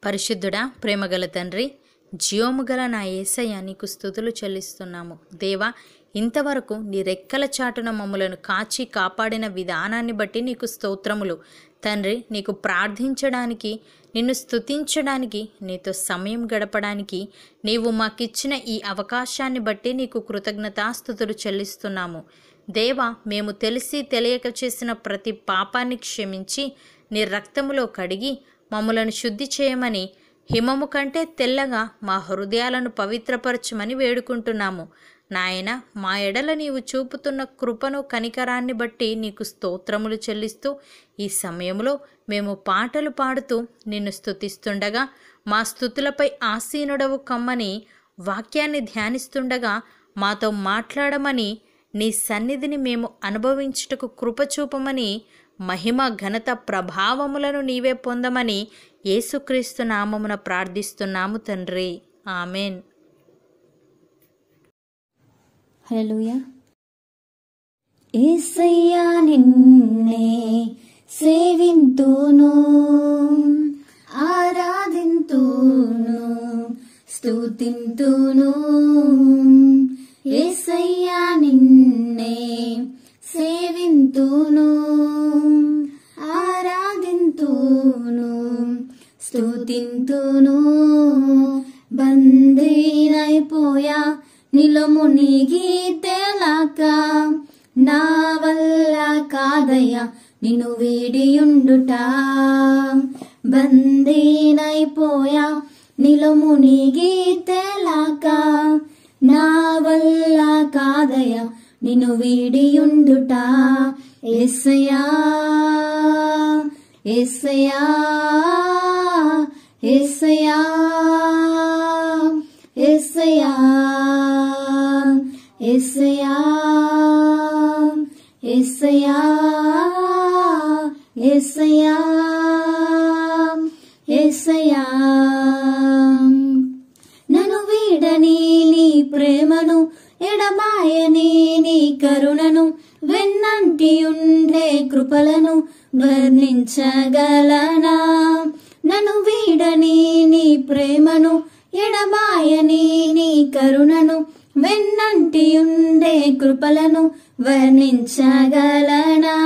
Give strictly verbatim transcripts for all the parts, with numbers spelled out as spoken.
పరిశుద్ధుడా, ప్రేమగల తండ్రి, జీవముగల నా యేసయ్య నీకు స్తుతులు చెల్లిస్తున్నాము. దేవా, ఇంతవరకు నీ రెక్కల చాటున మమ్ములను కాచి కాపాడిన విధానాన్ని బట్టి నీకు స్తోత్రములు. తండ్రి, నీకు ప్రార్థించడానికి, నిన్ను స్తుతించడానికి, నీతో సమయం గడపడానికి నీవు మాకిచ్చిన ఈ అవకాశాన్ని బట్టి నీకు కృతజ్ఞతాస్తుతులు చెల్లిస్తున్నాము. దేవా, మేము తెలిసి తెలియక చేసిన ప్రతి పాపాన్ని క్షమించి నీ రక్తములో కడిగి మమ్ములను శుద్ధి చేయమని, హిమము కంటే తెల్లగా మా హృదయాలను పవిత్రపరచమని వేడుకుంటున్నాము. నాయన, మా ఎడల నీవు చూపుతున్న కృపను కనికరాన్ని బట్టి నీకు స్తోత్రములు చెల్లిస్తూ ఈ సమయంలో మేము పాటలు పాడుతూ నిన్ను స్తుతిస్తుండగా, మా స్తుతులపై ఆసీనుడవు కమ్మని వాక్యాన్ని ధ్యానిస్తుండగా మాతో మాట్లాడమని, నీ సన్నిధిని మేము అనుభవించుటకు కృప చూపమని, మహిమ ఘనత ప్రభావములను నీవే పొందమని యేసుక్రీస్తు నామమున ప్రార్థిస్తున్నాము తండ్రి. ఆమెన్. హల్లెలూయా. యేసయ్యా నిన్నే సేవింతును, ఆరాధింతును, స్తుతింతును. యేసయ్యా నిన్నే సేవింతును, ఆరాధింతును, స్తుతింతును. బందీనైపోయా నిలమునిగి తేలాక, నా వల్ల కాదయ్యా నిన్ను వీడియుండుట. బందీనైపోయా నిలమునిగి తేలాక, నా వల్ల కాదయ్యా నిన్ను వీడియుండుట. యేసయ్యా, యేసయ్యా, యేసయ్యా, యేసయ్యా, యేసయ్యా, యేసయ్యా, యేసయ్యా, యేసయ్యా. నన్ను వీడని నీ ప్రేమను, ఎడబాయని నీ కరుణను, వెన్నంటి ఉండే కృపలను వర్ణించగలనా? నన్ను వీడని నీ ప్రేమను, ఎడబాయని నీ కరుణను, వెన్నంటి ఉండే కృపలను వర్ణించగలనా?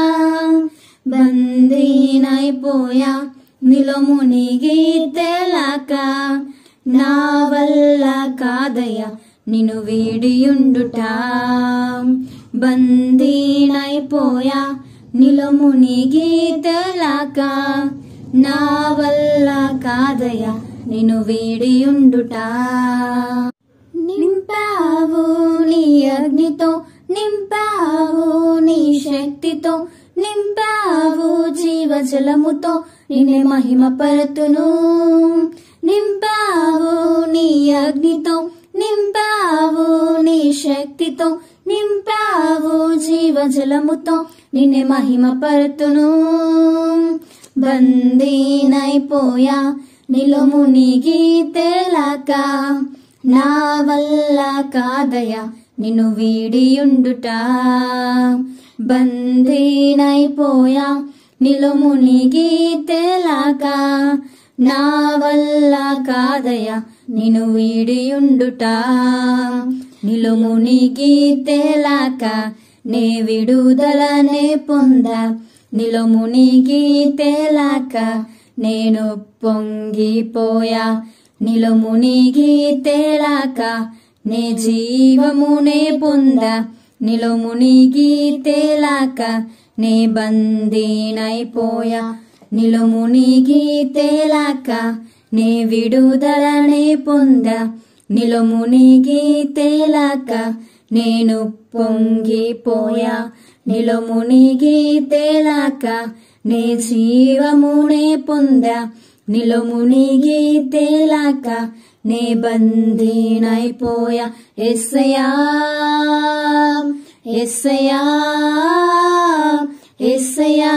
బందీనైపోయా నిలమునిగి తేలాక, నా వల్ల కాదయ్యా నిన్ను వీడియుండుట. బందీనైపోయా నిలమునిగి తేలాక, నా వల్ల కాదయ్యా నిన్ను వీడియుండుట. నింపావు నీ అగ్నితో, నింపావు నీ శక్తితో, నింపావు జీవజలముతో, నిన్నే మహిమ పరతును. నింపావు నీ అగ్నితో, నింపావు నీ శక్తితో, నింపావు జీవజలముతో, నిన్నే మహిమ పరతును. బందీనైపోయా నిలమునిగి తేలాక, నా వల్ల కాదయ్యా నిన్ను వీడియుండుట. బందీనైపోయా నిలమునిగి తేలాక, నా వల్ల కాదయ్యా నిన్ను వీడియుండుట. నిలమునిగి తేలాక నే విడుదలనే పొంద, నిలమునిగి తేలాక నేను పొంగిపోయా. నిలమునిగి తేలాక నే జీవమునే పొంద, నిలమునిగి తేలాక నే బందీనైపోయా. నిలమునిగి తేలాక నే విడుదలనే పొంద, నిలమునిగి తేలాక నేను పొంగిపోయా. నిలమునిగి తేలాక నే జీవమునే పొంద, నిలమునిగి తేలాక నే బందీనైపోయా. యేసయ్యా, యేసయ్యా, యేసయ్యా,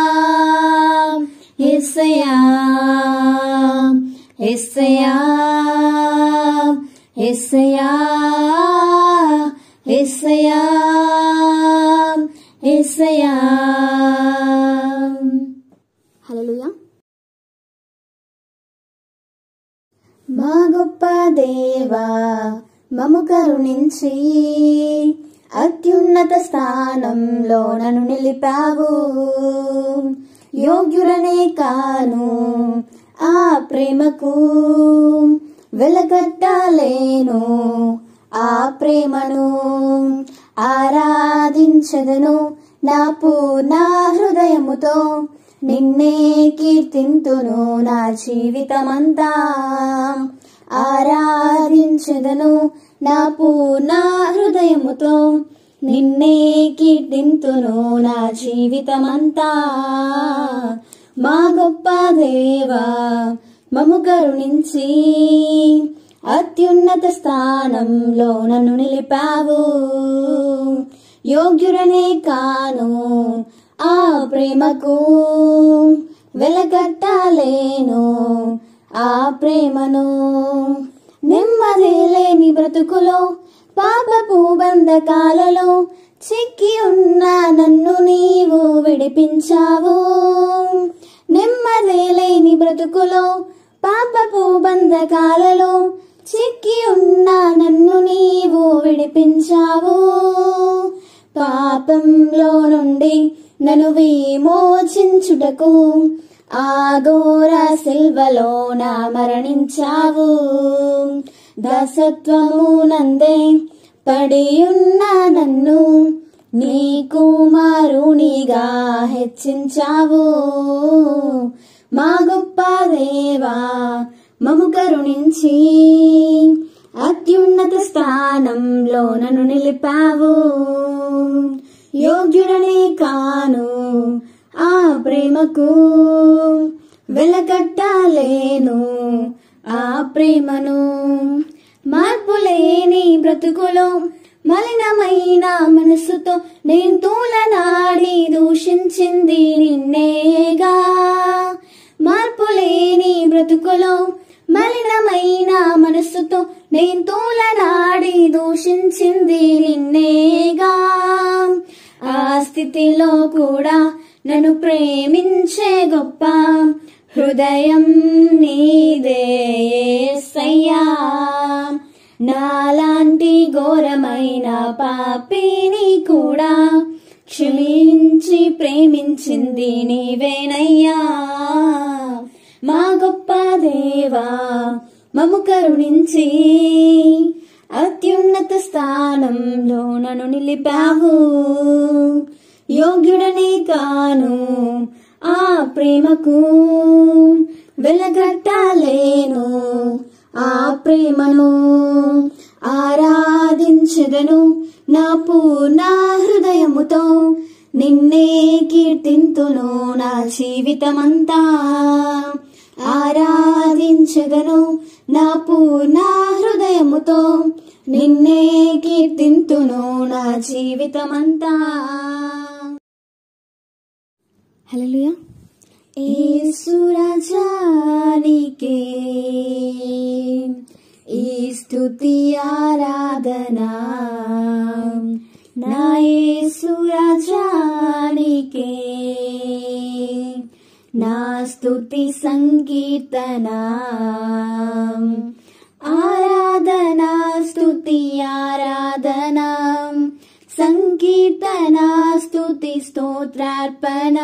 యేసయ్యా, యేసయ్యా, యేసయ్యా, యేసయ్యా, యేసయ్యా. హల్లెలూయా. మా గొప్ప దేవా మము కరుణించి అత్యున్నత స్థానంలో నన్ను నిలిపావు. యోగ్యుడనే కాను ఆ ప్రేమకు, వెలగట్టలేను ఆ ప్రేమను. ఆరాధించెదను నా పూర్ణ హృదయముతో, నిన్నే కీర్తింతును నా జీవితమంతా. ఆరాధించెదను నా పూర్ణ హృదయముతో, నిన్నే కీర్తింతును నా జీవితమంతా. మా గొప్ప దేవా మము కరుణించి అత్యున్నత స్థానంలో నన్ను నిలిపావు. యోగ్యుడనే కాను ఆ ప్రేమకు, వెలగట్టలేను ఆ ప్రేమను. నెమ్మది లేని బ్రతుకులో, పాపపు బంధకాలలో చిక్కి ఉన్న నన్ను నీవు విడిపించావు. నెమ్మది లేని బ్రతుకులో, పాపపు బంధకాలలో చిక్కి ఉన్న నన్ను నీవు విడిపించావు. పాపంలో నుండి నన్ను విమోచించుటకు ఆ ఘోర సిల్వలో నా మరణించావు. దాసత్వము నందే పడి ఉన్న నన్ను నీ కుమారునిగా హెచ్చించావు. మా గొప్ప దేవా మము కరుణించి అత్యున్నత స్థానంలో నన్ను నిలిపావు. యోగ్యుడనే కాను ఆ ప్రేమకు, వెలగట్టలేను ఆ ప్రేమను. మార్పులేని బ్రతుకులో, మలినమైన మనసుతో నేను తూలనాడి దూషించింది నిన్నేగా. మార్పులేని బ్రతుకులో, మలినమైన మనసుతో నేను తూలనాడి దూషించింది నిన్నేగా. ఆ స్థితిలో కూడా నన్ను ప్రేమించే గొప్ప హృదయం నీదే యేసయ్యా. నాలాంటి ఘోరమైన పాపిని కూడా క్షమించి ప్రేమించింది నీవేనయ్యా. మా గొప్ప దేవా మము కరుణించి అత్యున్నత స్థానంలో నన్ను నిలిపావు. యోగ్యుడనే కాను ఆ ప్రేమకు, వెలగట్టలేను ఆ ప్రేమను. ఆరాధించెదను నా పూర్ణ హృదయముతో, నిన్నే కీర్తింతును నా జీవితమంతా. ఆరాధించెదను నా పూర్ణ హృదయముతో, నిన్నే కీర్తింతును నా జీవితమంతా. హల్లెలూయా. యేసు రాజా నీకే ఈ స్తుతి ఆరాధనా, నా యేసు రాజా నీకే నా స్తుతి సంకీర్తనా. ఆరాధనా స్తుతి ఆరాధనా సంకీర్తనా స్తుతి స్తోత్రార్పణ.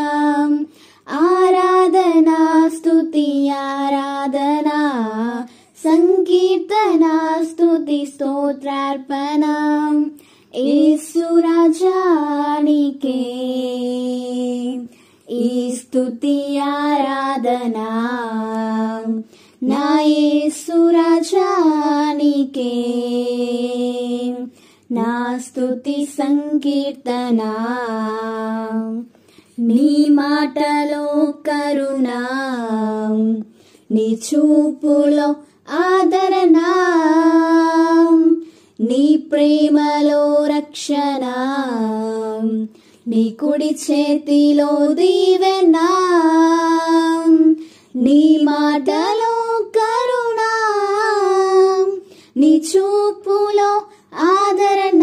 ఆరాధనా స్తుతి ఆరాధనా సంకీర్తనా స్తుతి స్తోత్రార్పణ. యేసు రాజా నీకే ఈ స్తుతి ఆరాధనా, నా యేసు రాజా నీకే నా స్తుతి సంకీర్తనా. నీ మాటలో కరుణ, నీ చూపులో ఆదరణ, నీ ప్రేమలో రక్షణ, నీ కుడి చేతిలో దీవెన. నీ మాటలో కరుణ, నీ చూపులో ఆదరణ,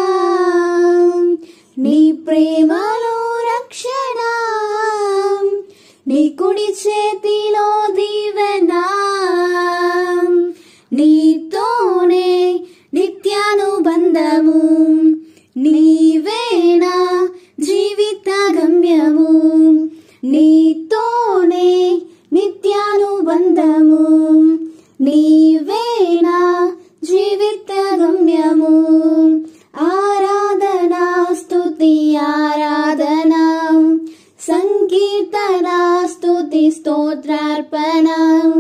నీ ప్రేమలో రక్షణ, నీ కుడి చేతిలో దీవెన. స్తోత్రార్పణ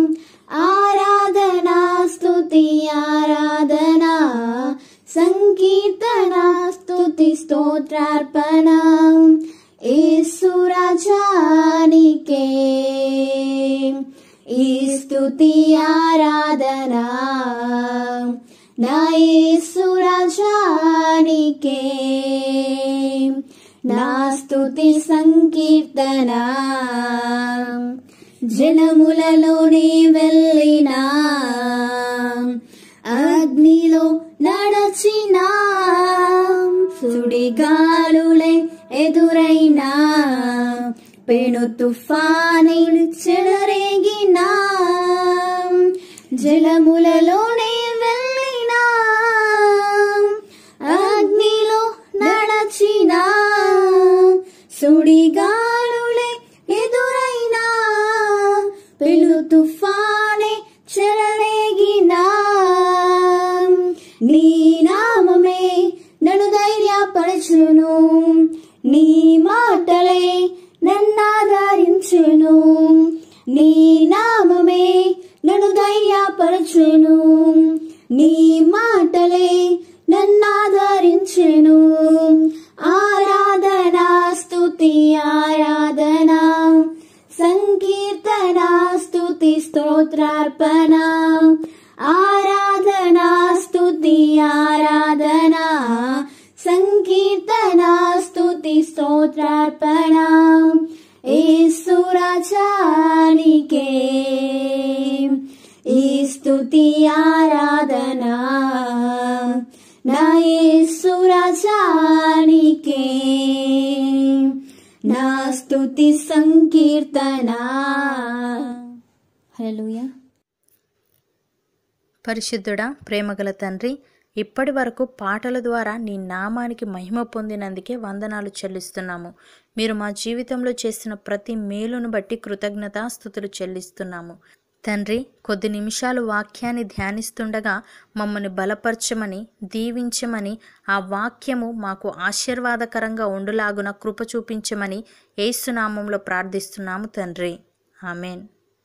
ఆరాధనా స్తుతి ఆరాధనా సంకీర్తన స్తుతి స్తోత్రార్పణ యేసు రాజానికే ఈ స్తుతి ఆరాధనా నా యేసు రాజానికే నా స్తుతి సంకీర్తన జలములలోనే వెళ్ళినా అగ్నిలో నడచినా సుడిగాలులే ఎదురైనా పెను తుఫాని చెలరేగినా జలములలోనే వెళ్ళినా అగ్నిలో నడచినా సుడిగాలులే ఎదురైనా పెను తుఫాని చెలరేగినా నీ నామమే నన్ను ధైర్యపరచును నీ మాటలే నన్నాదరించును నీ నామమే నన్ను ధైర్యపరచును నీ మాటలే నన్నాదరించును ఆరాధనా స్తుతి ఆరాధనా సంకీర్తన స్తుతి స్తోత్రార్పణ ఆరాధనా స్తుతి ఆరాధనా సంకీర్తన స్తుతి స్తోత్రార్పణ యేసు రాజానికే ఈ స్తుతి ఆరాధనా నా యేసు రాజానికే నా స్తుతి సంకీర్తన. హల్లెలూయా. పరిశుద్ధుడా, ప్రేమగల తండ్రి, ఇప్పటి వరకు పాటల ద్వారా నీ నామానికి మహిమ పొందినందుకే వందనాలు చెల్లిస్తున్నాము. మీరు మా జీవితంలో చేసిన ప్రతి మేలును బట్టి కృతజ్ఞతాస్తుతులు చెల్లిస్తున్నాము. తండ్రి, కొద్ది నిమిషాలు వాక్యాన్ని ధ్యానిస్తుండగా మమ్మల్ని బలపరచమని, దీవించమని, ఆ వాక్యము మాకు ఆశీర్వాదకరంగా ఉండులాగున కృప చూపించమని యేసు నామంలో ప్రార్థిస్తున్నాము తండ్రి. ఆమెన్.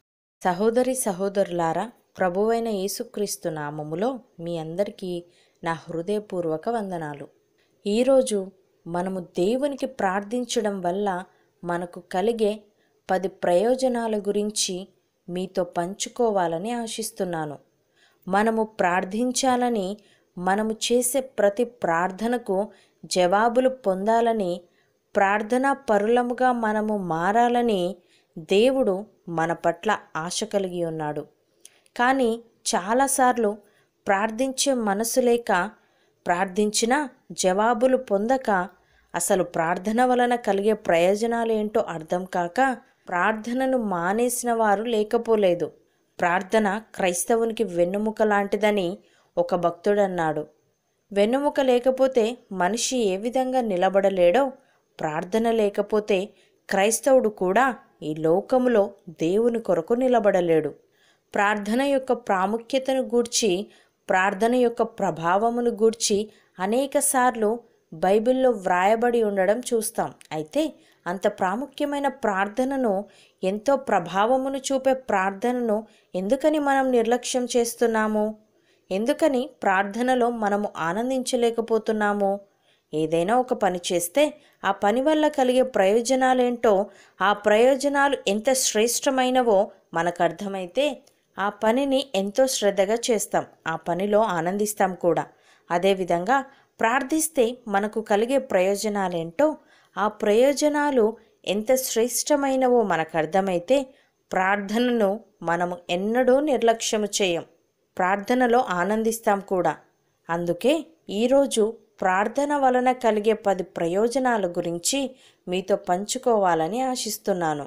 సహోదరి సహోదరులారా, ప్రభువైన యేసుక్రీస్తు నామములో మీ అందరికీ నా హృదయపూర్వక వందనాలు. ఈరోజు మనము దేవునికి ప్రార్థించడం వల్ల మనకు కలిగే పది ప్రయోజనాల గురించి మీతో పంచుకోవాలని ఆశిస్తున్నాను. మనము ప్రార్థించాలని, మనము చేసే ప్రతి ప్రార్థనకు జవాబులు పొందాలని, ప్రార్థనా పరులముగా మనము మారాలని దేవుడు మన పట్ల ఆశ కలిగి ఉన్నాడు. కానీ చాలాసార్లు ప్రార్థించే మనసు లేక, ప్రార్థించినా జవాబులు పొందక, అసలు ప్రార్థన వలన కలిగే ప్రయోజనాలేంటో అర్థం కాక ప్రార్థనను మానేసిన వారు లేకపోలేదు. ప్రార్థన క్రైస్తవునికి వెన్నుముక లాంటిదని ఒక భక్తుడన్నాడు. వెన్నుముక లేకపోతే మనిషి ఏ విధంగా నిలబడలేడో, ప్రార్థన లేకపోతే క్రైస్తవుడు కూడా ఈ లోకములో దేవుని కొరకు నిలబడలేడు. ప్రార్థన యొక్క ప్రాముఖ్యతను గూర్చి, ప్రార్థన యొక్క ప్రభావమును గూర్చి అనేక సార్లు బైబిల్లో వ్రాయబడి ఉండడం చూస్తాం. అయితే అంత ప్రాముఖ్యమైన ప్రార్థనను, ఎంతో ప్రభావమును చూపే ప్రార్థనను ఎందుకని మనం నిర్లక్ష్యం చేస్తున్నాము? ఎందుకని ప్రార్థనలో మనము ఆనందించలేకపోతున్నాము? ఏదైనా ఒక పని చేస్తే ఆ పని వల్ల కలిగే ప్రయోజనాలేంటో, ఆ ప్రయోజనాలు ఎంత శ్రేష్టమైనవో మనకు అర్థమైతే ఆ పనిని ఎంతో శ్రద్ధగా చేస్తాం, ఆ పనిలో ఆనందిస్తాం కూడా. అదేవిధంగా ప్రార్థిస్తే మనకు కలిగే ప్రయోజనాలేంటో, ఆ ప్రయోజనాలు ఎంత శ్రేష్టమైనవో మనకు అర్థమైతే ప్రార్థనను మనము ఎన్నడూ నిర్లక్ష్యము చేయం, ప్రార్థనలో ఆనందిస్తాం కూడా. అందుకే ఈరోజు ప్రార్థన వలన కలిగే పది ప్రయోజనాల గురించి మీతో పంచుకోవాలని ఆశిస్తున్నాను.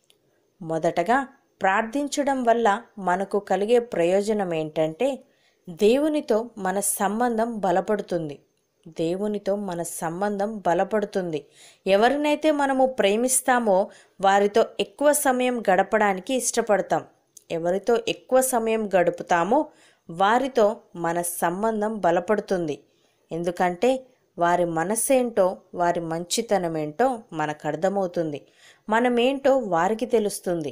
మొదటగా, ప్రార్థించడం వల్ల మనకు కలిగే ప్రయోజనం ఏంటంటే, దేవునితో మన సంబంధం బలపడుతుంది. దేవునితో మన సంబంధం బలపడుతుంది. ఎవరినైతే మనము ప్రేమిస్తామో వారితో ఎక్కువ సమయం గడపడానికి ఇష్టపడతాం. ఎవరితో ఎక్కువ సమయం గడుపుతామో వారితో మన సంబంధం బలపడుతుంది. ఎందుకంటే వారి మనసేంటో, వారి మంచితనమేంటో మనకు అర్థమవుతుంది. మనమేంటో వారికి తెలుస్తుంది.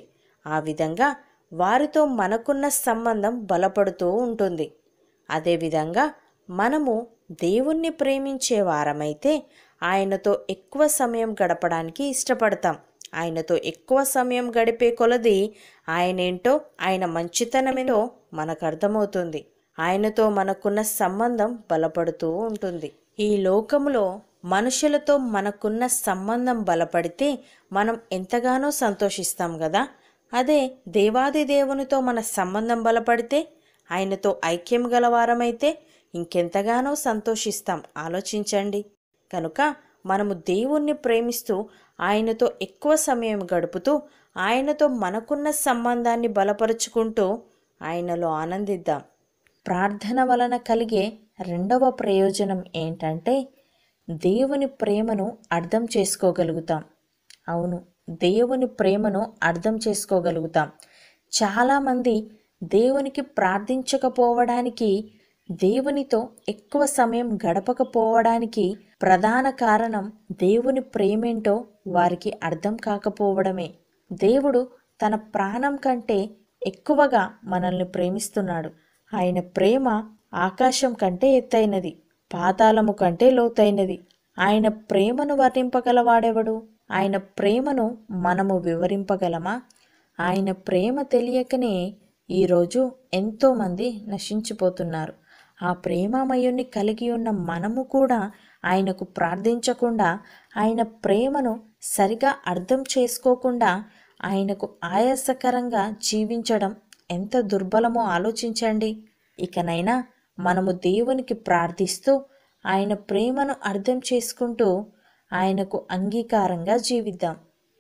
ఆ విధంగా వారితో మనకున్న సంబంధం బలపడుతూ ఉంటుంది. అదేవిధంగా మనము దేవుణ్ణి ప్రేమించే వారమైతే ఆయనతో ఎక్కువ సమయం గడపడానికి ఇష్టపడతాం. ఆయనతో ఎక్కువ సమయం గడిపే కొలది ఆయనేంటో, ఆయన మంచితనమేంటో మనకు అర్థమవుతుంది. ఆయనతో మనకున్న సంబంధం బలపడుతూ ఉంటుంది. ఈ లోకంలో మనుషులతో మనకున్న సంబంధం బలపడితే మనం ఎంతగానో సంతోషిస్తాం కదా. అదే దేవాది దేవునితో మన సంబంధం బలపడితే, ఆయనతో ఐక్యం గలవారమైతే ఇంకెంతగానో సంతోషిస్తాం. ఆలోచించండి. కనుక మనము దేవుణ్ణి ప్రేమిస్తూ ఆయనతో ఎక్కువ సమయం గడుపుతూ ఆయనతో మనకున్న సంబంధాన్ని బలపరుచుకుంటూ ఆయనలో ఆనందిద్దాం. ప్రార్థన వలన కలిగే రెండవ ప్రయోజనం ఏంటంటే దేవుని ప్రేమను అర్థం చేసుకోగలుగుతాం. అవును, దేవుని ప్రేమను అర్థం చేసుకోగలుగుతాం. చాలామంది దేవునికి ప్రార్థించకపోవడానికి, దేవునితో ఎక్కువ సమయం గడపకపోవడానికి ప్రధాన కారణం దేవుని ప్రేమేంటో వారికి అర్థం కాకపోవడమే. దేవుడు తన ప్రాణం కంటే ఎక్కువగా మనల్ని ప్రేమిస్తున్నాడు. ఆయన ప్రేమ ఆకాశం కంటే ఎత్తైనది, పాతాళము కంటే లోతైనది. ఆయన ప్రేమను వర్ణింపగలవాడెవడు? ఆయన ప్రేమను మనము వివరింపగలమా? ఆయన ప్రేమ తెలియకనే ఈరోజు ఎంతోమంది నశించిపోతున్నారు. ఆ ప్రేమమయుని కలిగి ఉన్న మనము కూడా ఆయనకు ప్రార్థించకుండా, ఆయన ప్రేమను సరిగా అర్థం చేసుకోకుండా ఆయనకు ఆయాసకరంగా జీవించడం ఎంత దుర్బలమో ఆలోచించండి. ఇకనైనా మనము దేవునికి ప్రార్థిస్తూ ఆయన ప్రేమను అర్థం చేసుకుంటూ ఆయనకు అంగీకారంగా జీవిద్దాం.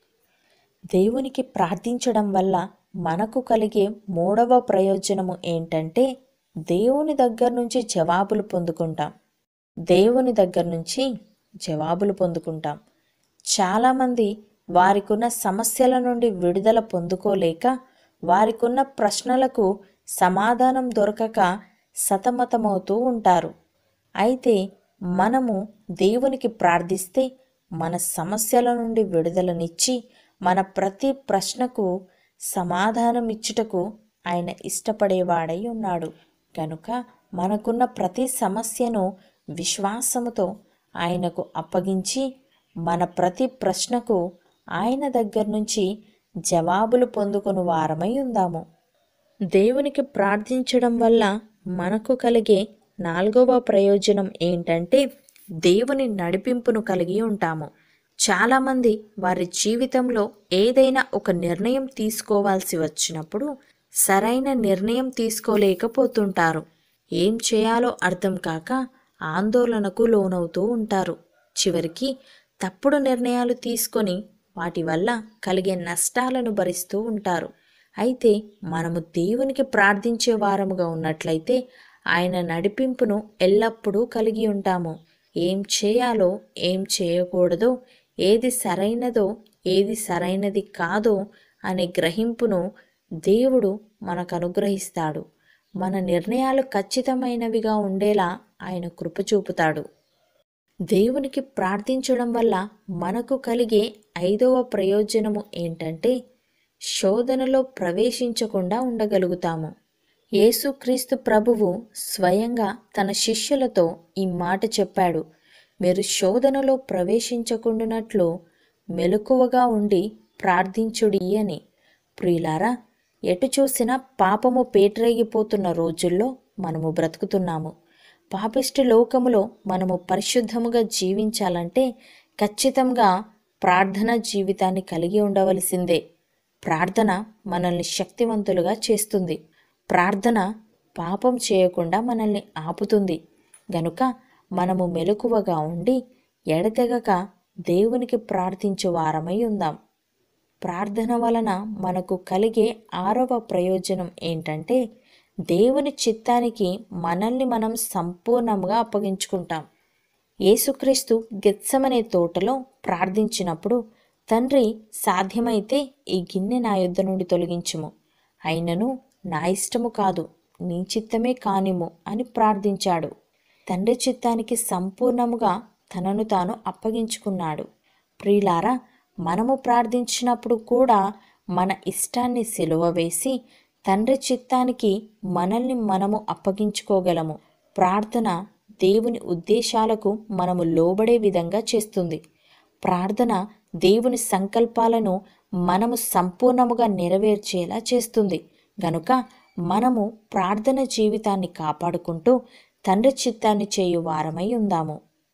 దేవునికి ప్రార్థించడం వల్ల మనకు కలిగే మూడవ ప్రయోజనము ఏంటంటే దేవుని దగ్గర నుంచి జవాబులు పొందుకుంటాం. దేవుని దగ్గర నుంచి జవాబులు పొందుకుంటాం. చాలామంది వారికున్న సమస్యల నుండి విడుదల పొందుకోలేక, వారికున్న ప్రశ్నలకు సమాధానం దొరకక సతమతమవుతూ ఉంటారు. అయితే మనము దేవునికి ప్రార్థిస్తే మన సమస్యల నుండి విడుదలనిచ్చి మన ప్రతి ప్రశ్నకు సమాధానం ఇచ్చుటకు ఆయన ఇష్టపడేవాడై ఉన్నాడు. కనుక మనకున్న ప్రతి సమస్యను విశ్వాసముతో ఆయనకు అప్పగించి మన ప్రతి ప్రశ్నకు ఆయన దగ్గర నుంచి జవాబులు పొందుకుని వారమై ఉందాము. దేవునికి ప్రార్థించడం వల్ల మనకు కలిగే నాలుగవ ప్రయోజనం ఏంటంటే దేవుని నడిపింపును కలిగి ఉంటాము. చాలామంది వారి జీవితంలో ఏదైనా ఒక నిర్ణయం తీసుకోవాల్సి వచ్చినప్పుడు సరైన నిర్ణయం తీసుకోలేకపోతుంటారు. ఏం చేయాలో అర్థం కాక ఆందోళనకు లోనవుతూ ఉంటారు. చివరికి తప్పుడు నిర్ణయాలు తీసుకొని వాటి వల్ల కలిగే నష్టాలను భరిస్తూ ఉంటారు. అయితే మనము దేవునికి ప్రార్థించే వారముగా ఉన్నట్లయితే ఆయన నడిపింపును ఎల్లప్పుడూ కలిగి ఉంటాము. ఏం చేయాలో, ఏం చేయకూడదో, ఏది సరైనదో, ఏది సరైనది కాదో అనే గ్రహింపును దేవుడు మనకు అనుగ్రహిస్తాడు. మన నిర్ణయాలు ఖచ్చితమైనవిగా ఉండేలా ఆయన కృప చూపుతాడు. దేవునికి ప్రార్థించడం వల్ల మనకు కలిగే ఐదవ ప్రయోజనము ఏంటంటే శోధనలో ప్రవేశించకుండా ఉండగలుగుతాము. యేసుక్రీస్తు ప్రభువు స్వయంగా తన శిష్యులతో ఈ మాట చెప్పాడు, మీరు శోధనలో ప్రవేశించకుండానట్లు మెలకువగా ఉండి ప్రార్థించుడి అని. ప్రియులారా, ఎటు చూసినా పాపము పేటరేగిపోతున్న రోజుల్లో మనము బ్రతుకుతున్నాము. పాపిష్టి లోకములో మనము పరిశుద్ధముగా జీవించాలంటే ఖచ్చితంగా ప్రార్థనా జీవితాన్ని కలిగి ఉండవలసిందే. ప్రార్థన మనల్ని శక్తివంతులుగా చేస్తుంది. ప్రార్థన పాపం చేయకుండా మనల్ని ఆపుతుంది. గనుక మనము మెలకువగా ఉండి ఎడతెగక దేవునికి ప్రార్థించు వారమై ఉందాం. ప్రార్థన వలన మనకు కలిగే ఆరవ ప్రయోజనం ఏంటంటే దేవుని చిత్తానికి మనల్ని మనం సంపూర్ణంగా అప్పగించుకుంటాం. యేసుక్రీస్తు గెత్సెమనే తోటలో ప్రార్థించినప్పుడు, తండ్రి, సాధ్యమైతే ఈ గిన్నె నా యొద్ద నుండి తొలగించుము, అయినను నా ఇష్టము కాదు, నీ చిత్తమే కానిము అని ప్రార్థించాడు. తండ్రి చిత్తానికి సంపూర్ణముగా తనను తాను అప్పగించుకున్నాడు. ప్రియులారా, మనము ప్రార్థించినప్పుడు కూడా మన ఇష్టాన్ని సిలువ వేసి తండ్రి చిత్తానికి మనల్ని మనము అప్పగించుకోగలము. ప్రార్థన దేవుని ఉద్దేశాలకు మనము లోబడే విధంగా చేస్తుంది. ప్రార్థన దేవుని సంకల్పాలను మనము సంపూర్ణముగా నెరవేర్చేలా చేస్తుంది. గనుక మనము ప్రార్థన జీవితాన్ని కాపాడుకుంటూ తండ్రి చిత్తాన్ని చేయు వారమై ఉందాము.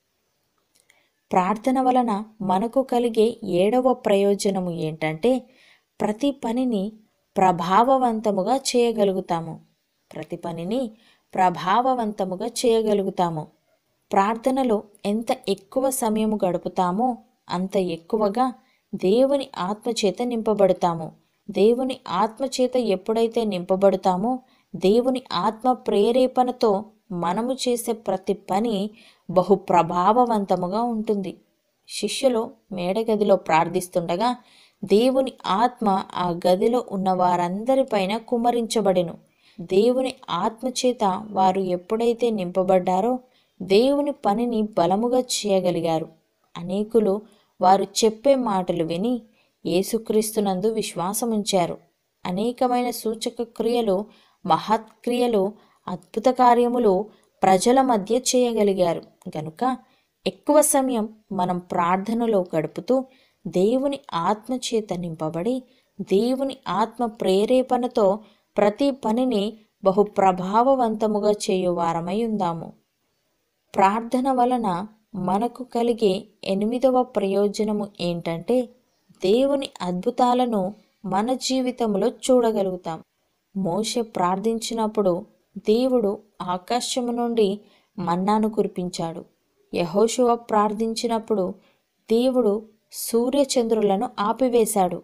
ప్రార్థన వలన మనకు కలిగే ఏడవ ప్రయోజనము ఏంటంటే ప్రతి పనిని ప్రభావవంతముగా చేయగలుగుతాము. ప్రతి పనిని ప్రభావవంతముగా చేయగలుగుతాము. ప్రార్థనలో ఎంత ఎక్కువ సమయము గడుపుతామో అంత ఎక్కువగా దేవుని ఆత్మచేత నింపబడతాము. దేవుని ఆత్మచేత ఎప్పుడైతే నింపబడతామో దేవుని ఆత్మ ప్రేరేపణతో మనము చేసే ప్రతి పని బహు ప్రభావవంతముగా ఉంటుంది. శిష్యులు మేడగదిలో ప్రార్థిస్తుండగా దేవుని ఆత్మ ఆ గదిలో ఉన్న వారందరిపైన కుమ్మరించబడెను. దేవుని ఆత్మచేత వారు ఎప్పుడైతే నింపబడ్డారో దేవుని పనిని బలముగా చేయగలిగారు. అనేకులు వారు చెప్పే మాటలు విని యేసుక్రీస్తునందు విశ్వాసముంచారు. అనేకమైన సూచక క్రియలు, మహత్క్రియలు, అద్భుత కార్యములు ప్రజల మధ్య చేయగలిగారు. గనుక ఎక్కువ సమయం మనం ప్రార్థనలో గడుపుతూ దేవుని ఆత్మచేత నింపబడి దేవుని ఆత్మ ప్రేరేపణతో ప్రతి పనిని బహు ప్రభావవంతముగా చేయువారమై ఉందాము. ప్రార్థన వలన మనకు కలిగే ఎనిమిదవ ప్రయోజనము ఏంటంటే దేవుని అద్భుతాలను మన జీవితంలో చూడగలుగుతాం. మోషే ప్రార్థించినప్పుడు దేవుడు ఆకాశము నుండి మన్నాను కురిపించాడు. యెహోషువ ప్రార్థించినప్పుడు దేవుడు సూర్యచంద్రులను ఆపివేశాడు.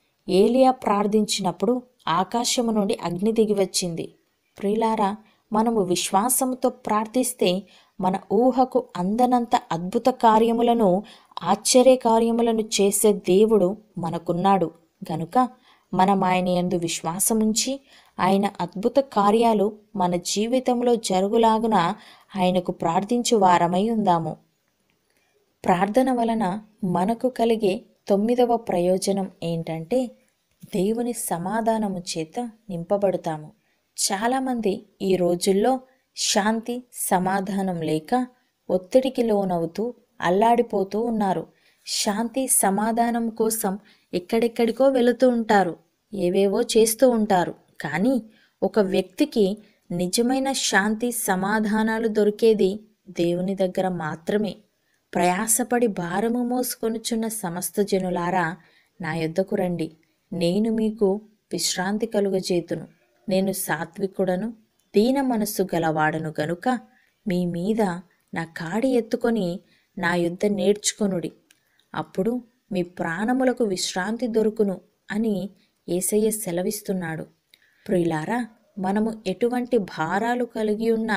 ఏలియా ప్రార్థించినప్పుడు ఆకాశము నుండి అగ్ని దిగివచ్చింది. ప్రియులారా, మనము విశ్వాసముతో ప్రార్థిస్తే మన ఊహకు అందనంత అద్భుత కార్యములను, ఆశ్చర్య కార్యములను చేసే దేవుడు మనకున్నాడు. గనుక మనం ఆయన యందు విశ్వాసముంచి ఆయన అద్భుత కార్యాలు మన జీవితంలో జరుగులాగున ఆయనకు ప్రార్థించు వారమై ఉందాము. ప్రార్థన వలన మనకు కలిగే తొమ్మిదవ ప్రయోజనం ఏంటంటే దేవుని సమాధానము చేత నింపబడతాము. చాలామంది ఈ రోజుల్లో శాంతి సమాధానం లేక ఒత్తిడికి లోనవుతూ అల్లాడిపోతూ ఉన్నారు. శాంతి సమాధానం కోసం ఎక్కడెక్కడికో వెళుతూ ఉంటారు, ఏవేవో చేస్తూ ఉంటారు. కానీ ఒక వ్యక్తికి నిజమైన శాంతి సమాధానాలు దొరికేది దేవుని దగ్గర మాత్రమే. ప్రయాసపడి భారము మోసుకొనుచున్న సమస్త జనులారా, నా యొద్దకు రండి, నేను మీకు విశ్రాంతి కలుగజేతును. నేను సాత్వికుడను, దీన మనస్సు గలవాడను గనుక మీ మీద నా కాడి ఎత్తుకొని నా యొద్ద నేర్చుకొనుడి, అప్పుడు మీ ప్రాణములకు విశ్రాంతి దొరుకును అని యేసయ్య సెలవిస్తున్నాడు. ప్రియులారా, మనము ఎటువంటి భారాలు కలిగి ఉన్నా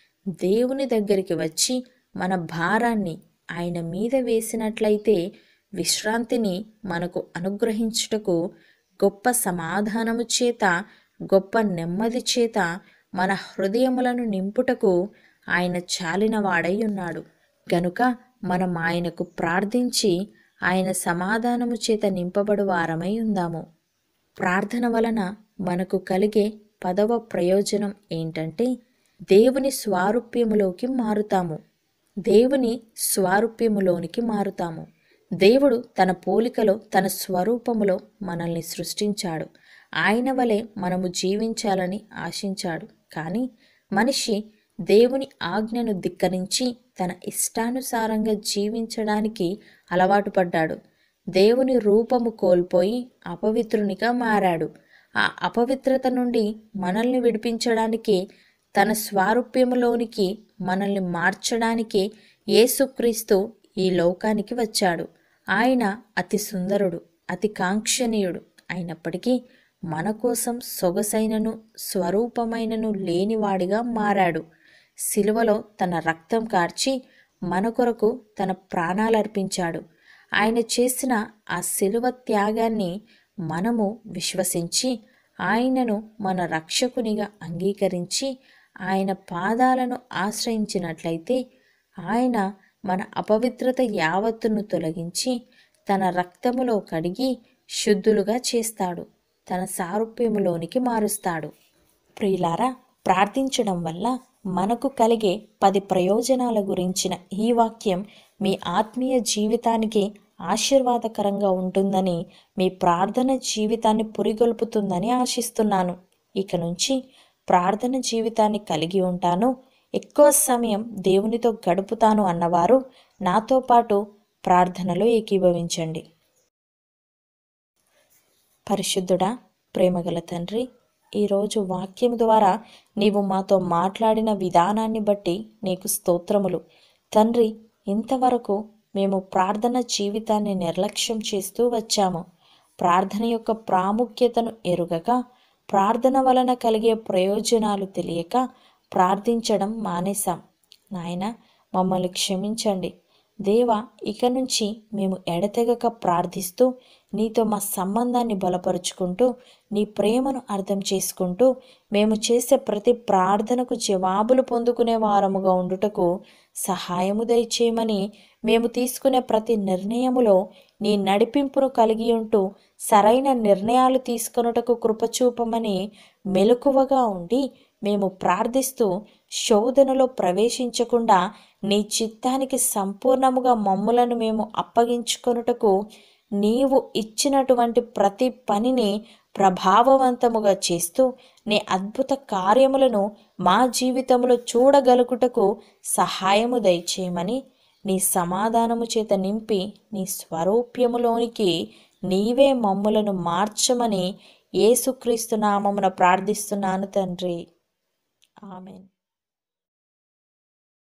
దేవుని దగ్గరికి వచ్చి మన భారాన్ని ఆయన మీద వేసినట్లయితే విశ్రాంతిని మనకు అనుగ్రహించుటకు, గొప్ప సమాధానము చేత, గొప్ప నెమ్మది చేత మన హృదయములను నింపుటకు ఆయన చాలినవాడై ఉన్నాడు. గనుక మనం ఆయనకు ప్రార్థించి ఆయన సమాధానము చేత నింపబడు వారమై ఉందాము. ప్రార్థన వలన మనకు కలిగే పదవ ప్రయోజనం ఏంటంటే దేవుని స్వారూప్యములోకి మారుతాము. దేవుని స్వారూప్యములోనికి మారుతాము. దేవుడు తన పోలికలో, తన స్వరూపములో మనల్ని సృష్టించాడు. ఆయన వలె మనము జీవించాలని ఆశించాడు. కానీ మనిషి దేవుని ఆజ్ఞను ధిక్కరించి తన ఇష్టానుసారంగా జీవించడానికి అలవాటు పడ్డాడు. దేవుని రూపము కోల్పోయి అపవిత్రునిగా మారాడు. ఆ అపవిత్రత నుండి మనల్ని విడిపించడానికి, తన స్వారూప్యములోనికి మనల్ని మార్చడానికి యేసుక్రీస్తు ఈ లోకానికి వచ్చాడు. ఆయన అతి సుందరుడు, అతి కాంక్షణీయుడు అయినప్పటికీ మన కోసం సొగసైనను స్వరూపమైనను లేనివాడిగా మారాడు. సిలువలో తన రక్తం కార్చి మన కొరకు తన ప్రాణాలర్పించాడు. ఆయన చేసిన ఆ సిలువ త్యాగాన్ని మనము విశ్వసించి ఆయనను మన రక్షకునిగా అంగీకరించి ఆయన పాదాలను ఆశ్రయించినట్లయితే ఆయన మన అపవిత్రత యావత్తును తొలగించి తన రక్తములో కడిగి శుద్ధులుగా చేస్తాడు, తన సారూప్యములోనికి మారుస్తాడు. ప్రియులారా, ప్రార్థించడం వల్ల మనకు కలిగే పది ప్రయోజనాల గురించిన ఈ వాక్యం మీ ఆత్మీయ జీవితానికి ఆశీర్వాదకరంగా ఉంటుందని, మీ ప్రార్థన జీవితాన్ని పురిగొల్పుతుందని ఆశిస్తున్నాను. ఇక నుంచి ప్రార్థన జీవితాన్ని కలిగి ఉంటాను, ఎక్కువ సమయం దేవునితో గడుపుతాను అన్నవారు నాతో పాటు ప్రార్థనలో ఏకీభవించండి. పరిశుద్ధుడా, ప్రేమగల తండ్రి, ఈరోజు వాక్యం ద్వారా నీవు మాతో మాట్లాడిన విధానాన్ని బట్టి నీకు స్తోత్రములు. తండ్రి, ఇంతవరకు మేము ప్రార్థన జీవితాన్ని నిర్లక్ష్యం చేస్తూ వచ్చాము. ప్రార్థన యొక్క ప్రాముఖ్యతను ఎరుగక, ప్రార్థన వలన కలిగే ప్రయోజనాలు తెలియక ప్రార్థించడం మానేశాం. నాయన, మమ్మల్ని క్షమించండి. దేవా, ఇక నుంచి మేము ఎడతెగక ప్రార్థిస్తూ నీతో మా సంబంధాన్ని బలపరుచుకుంటూ, నీ ప్రేమను అర్థం చేసుకుంటూ, మేము చేసే ప్రతి ప్రార్థనకు జవాబులు పొందుకునే వారముగా ఉండుటకు సహాయము దయచేయమని, మేము తీసుకునే ప్రతి నిర్ణయములో నీ నడిపింపును కలిగి ఉంటూ సరైన నిర్ణయాలు తీసుకొనుటకు కృపచూపమని మెలకువగా ఉండి మేము ప్రార్థిస్తూ శోధనలో ప్రవేశించకుండా నీ చిత్తానికి సంపూర్ణముగా మమ్ములను మేము అప్పగించుకొనుటకు నీవు ఇచ్చినటువంటి ప్రతి పనిని ప్రభావవంతముగా చేస్తూ నీ అద్భుత కార్యములను మా జీవితంలో చూడగలుగుటకు సహాయము దయచేయమని, నీ సమాధానము చేత నింపి నీ స్వరూప్యములోనికి నీవే మమ్ములను మార్చమని యేసుక్రీస్తు నామమున ప్రార్థిస్తున్నాను తండ్రి. ఆమెన్.